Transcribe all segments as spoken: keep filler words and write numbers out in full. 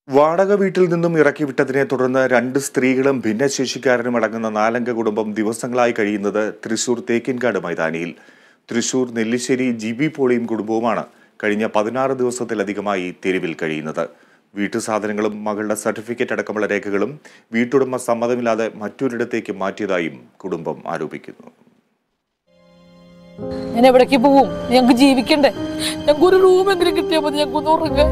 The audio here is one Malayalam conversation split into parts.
വാടക വീട്ടിൽ നിന്നും ഇറക്കിവിട്ടതിനെ തുടർന്ന് രണ്ട് സ്ത്രീകളും ഭിന്നശേഷിക്കാരനും അടങ്ങുന്ന നാലംഗ കുടുംബം ദിവസങ്ങളായി കഴിയുന്നത് തൃശൂർ തേക്കിൻകാട് മൈതാനിയിൽ. തൃശൂർ നെല്ലിശ്ശേരി ജിബി പോളിയും കുടുംബവുമാണ് കഴിഞ്ഞ പതിനാറ് ദിവസത്തിലധികമായി തെരുവിൽ കഴിയുന്നത്. വീട്ടുസാധനങ്ങളും മകളുടെ സർട്ടിഫിക്കറ്റ് അടക്കമുള്ള രേഖകളും വീട്ടുടമ സമ്മതമില്ലാതെ മറ്റൊരിടത്തേക്ക് മാറ്റിയതായും കുടുംബം ആരോപിക്കുന്നു. ഞാൻ എവിടേക്ക് പോവും? ഞങ്ങൾക്ക് ജീവിക്കണ്ടേ? ഞങ്ങൾക്ക് ഒരു റൂമെങ്കിലും കിട്ടിയാൽ മതി, ഞങ്ങൾക്ക് ഒന്ന് ഉറങ്ങാൻ.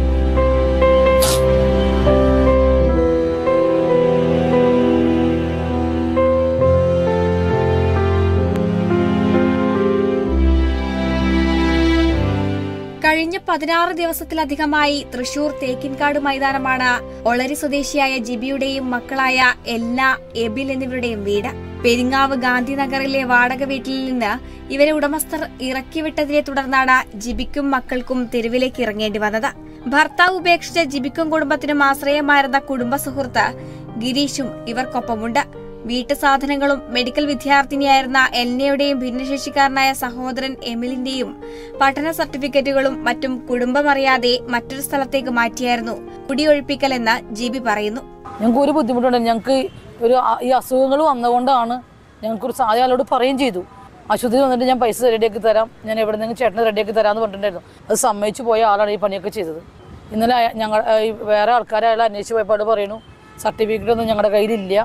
കഴിഞ്ഞ പതിനാറ് ദിവസത്തിലധികമായി തൃശൂർ തേക്കിൻകാട് മൈതാനമാണ് ഒളരി സ്വദേശിയായ ജിബിയുടെയും മക്കളായ എൽന, എബിൽ എന്നിവരുടെയും വീട്. പെരിങ്ങാവ് ഗാന്ധിനഗറിലെ വാടക വീട്ടിൽ നിന്ന് ഇവരെ ഉടമസ്ഥർ ഇറക്കിവിട്ടതിനെ തുടർന്നാണ് ജിബിക്കും മക്കൾക്കും തെരുവിലേക്ക് ഇറങ്ങേണ്ടി വന്നത്. ഭർത്താവ് ഉപേക്ഷിച്ച ജിബിക്കും കുടുംബത്തിനും ആശ്രയമായിരുന്ന കുടുംബ സുഹൃത്ത് ഗിരീഷും ഇവർക്കൊപ്പമുണ്ട്. വീട്ടു സാധനങ്ങളും മെഡിക്കൽ വിദ്യാർത്ഥിനിയായിരുന്ന എൽനയുടെയും ഭിന്നശേഷിക്കാരനായ സഹോദരൻ എമിലിന്റെയും പഠന സർട്ടിഫിക്കറ്റുകളും മറ്റും കുടുംബമറിയാതെ മറ്റൊരു സ്ഥലത്തേക്ക് മാറ്റിയായിരുന്നു കുടിയൊഴിപ്പിക്കലെന്ന് ജിബി പറയുന്നു. ഞങ്ങൾക്ക് ഒരു ബുദ്ധിമുട്ടുണ്ട്. ഞങ്ങൾക്ക് ഒരു ഈ അസുഖങ്ങൾ വന്നുകൊണ്ടാണ് ഞങ്ങൾക്കൊരു സാധ്യതയോട് പറയുകയും ചെയ്തു. ആശുപത്രി വന്നിട്ട് ഞാൻ പൈസ റെഡിയാക്കി തരാം, ഞാൻ എവിടെ നിന്നെങ്കിലും ചേട്ടന് റെഡിയാക്കി തരാമെന്ന് പറഞ്ഞിട്ടുണ്ടായിരുന്നു. അത് സമ്മതിച്ചു പോയ ആളാണ് ഈ പണിയൊക്കെ ചെയ്തത്. ഇന്നലെ ഞങ്ങൾ വേറെ ആൾക്കാരെ അയാൾ അന്വേഷിച്ച് പോയപ്പോൾ പറയുന്നു സർട്ടിഫിക്കറ്റ് ഒന്നും ഞങ്ങളുടെ കയ്യിലില്ല,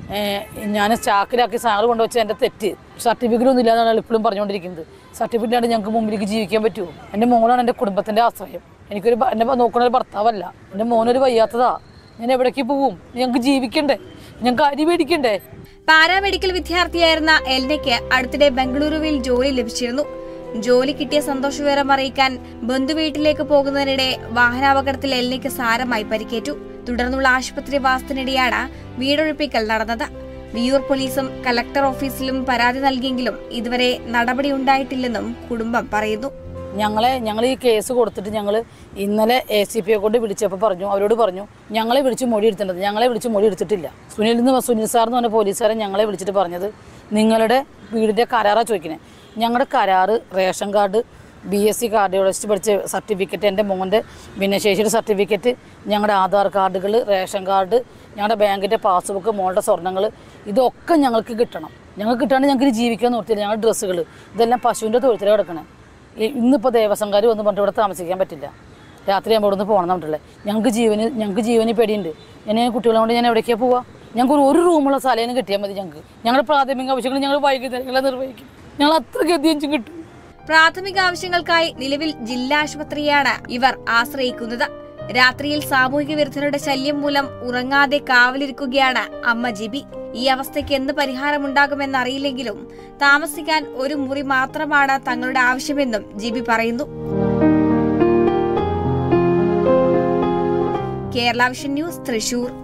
ഞാൻ ചാക്കിലാക്കി സാധനം കൊണ്ടുവച്ച് എൻ്റെ തെറ്റ്, സർട്ടിഫിക്കറ്റ് ഒന്നും ഇല്ലാന്നാണ് ഇപ്പോഴും പറഞ്ഞുകൊണ്ടിരിക്കുന്നത്. സർട്ടിഫിക്കറ്റ് ആണ് ഞങ്ങൾക്ക് മുമ്പിലേക്ക് ജീവിക്കാൻ പറ്റുമോ? എൻ്റെ മോനാണ് എൻ്റെ കുടുംബത്തിൻ്റെ ആശ്രയം. എനിക്കൊരു എന്നെ നോക്കുന്ന ഒരു ഭർത്താവല്ല, എൻ്റെ മോനൊരു വയ്യാത്തതാ. ഞാൻ എവിടേക്ക് പോവും? ഞങ്ങൾക്ക് ജീവിക്കണ്ടേ? ഞങ്ങൾക്ക് അരി മേടിക്കണ്ടേ? പാരാമെഡിക്കൽ വിദ്യാർത്ഥിയായിരുന്ന എൽനയ്ക്ക് അടുത്തിടെ ബംഗളൂരുവിൽ ജോലി ലഭിച്ചിരുന്നു. ജോലി കിട്ടിയ സന്തോഷവിവരം അറിയിക്കാൻ ബന്ധുവീട്ടിലേക്ക് പോകുന്നതിനിടെ വാഹനാപകടത്തിൽ എൽനയ്ക്ക് സാരമായി പരിക്കേറ്റു. തുടർന്നുള്ള ആശുപത്രി വാസത്തിനിടെയാണ് വീടൊഴിപ്പിക്കൽ നടന്നത്. വിയൂർ പോലീസും കലക്ടർ ഓഫീസിലും പരാതി നൽകിയെങ്കിലും ഇതുവരെ നടപടി ഉണ്ടായിട്ടില്ലെന്നും കുടുംബം പറയുന്നു. ഞങ്ങളെ ഞങ്ങൾ ഈ കേസ് കൊടുത്തിട്ട് ഞങ്ങൾ ഇന്നലെ എ സി പിയെ കൊണ്ട് വിളിച്ചപ്പോൾ പറഞ്ഞു, അവരോട് പറഞ്ഞു ഞങ്ങളെ വിളിച്ച് മൊഴി എടുത്തിട്ടുണ്ട്. ഞങ്ങളെ വിളിച്ച് മൊഴി എടുത്തിട്ടില്ല. സുനിൽ എന്ന് സുനിൽ സാർ എന്ന് പറഞ്ഞ പോലീസുകാരൻ ഞങ്ങളെ വിളിച്ചിട്ട് പറഞ്ഞത് നിങ്ങളുടെ വീടിൻ്റെ കരാറാണ് ചോദിക്കണേ. ഞങ്ങളുടെ കരാറ് ration card, B S C cardiologist പഠിച്ച സർട്ടിഫിക്കറ്റ്, എൻ്റെ മോൻ്റെ ഭിന്നശേഷിയുടെ സർട്ടിഫിക്കറ്റ്, ഞങ്ങളുടെ ആധാർ കാർഡുകൾ, റേഷൻ കാർഡ്, ഞങ്ങളുടെ ബാങ്കിൻ്റെ പാസ്ബുക്ക്, മോളുടെ സ്വർണ്ണങ്ങൾ, ഇതൊക്കെ ഞങ്ങൾക്ക് കിട്ടണം. ഞങ്ങൾക്ക് കിട്ടാണ്ട് ഞങ്ങൾക്ക് ജീവിക്കാൻ നോക്കിയില്ല. ഞങ്ങളുടെ ഡ്രസ്സുകൾ ഇതെല്ലാം പശുവിൻ്റെ തൊഴുത്തിൽ കിടക്കണേ. ഇന്നിപ്പോൾ ദേവസ്വംകാർ വന്ന് പറഞ്ഞിട്ട് ഇവിടെ താമസിക്കാൻ പറ്റില്ല. രാത്രി ആകുമ്പോൾ ഇവിടെ നിന്ന് പോകണം എന്നിട്ടല്ലേ. ഞങ്ങൾക്ക് ജീവന് ഞങ്ങൾക്ക് ജീവന് പേടിയുണ്ട്. ഞാൻ കുട്ടികളെ കൊണ്ട് ഞാൻ എവിടേക്കാണ് പോവുക? ഞങ്ങൾക്ക് ഒരു റൂമുള്ള സ്ഥലം കിട്ടിയാൽ മതി. ഞങ്ങൾക്ക് ഞങ്ങളുടെ പ്രാഥമിക ആവശ്യങ്ങൾ ഞങ്ങൾ വൈകുന്നേരങ്ങളെ നിർവഹിക്കും. ഞങ്ങൾ അത്ര ഗതിയഞ്ചും കിട്ടും. പ്രാഥമിക ആവശ്യങ്ങൾക്കായി നിലവിൽ ജില്ലാ ആശുപത്രിയാണ് ഇവർ ആശ്രയിക്കുന്നത്. രാത്രിയിൽ സാമൂഹിക വിരുദ്ധരുടെ ശല്യം മൂലം ഉറങ്ങാതെ കാവലിരിക്കുകയാണ് അമ്മ ജിബി. ഈ അവസ്ഥയ്ക്ക് എന്ത് പരിഹാരമുണ്ടാകുമെന്നറിയില്ലെങ്കിലും താമസിക്കാൻ ഒരു മുറി മാത്രമാണ് തങ്ങളുടെ ആവശ്യമെന്നും ജിബി പറയുന്നു. Kerala vision news, Thrissur.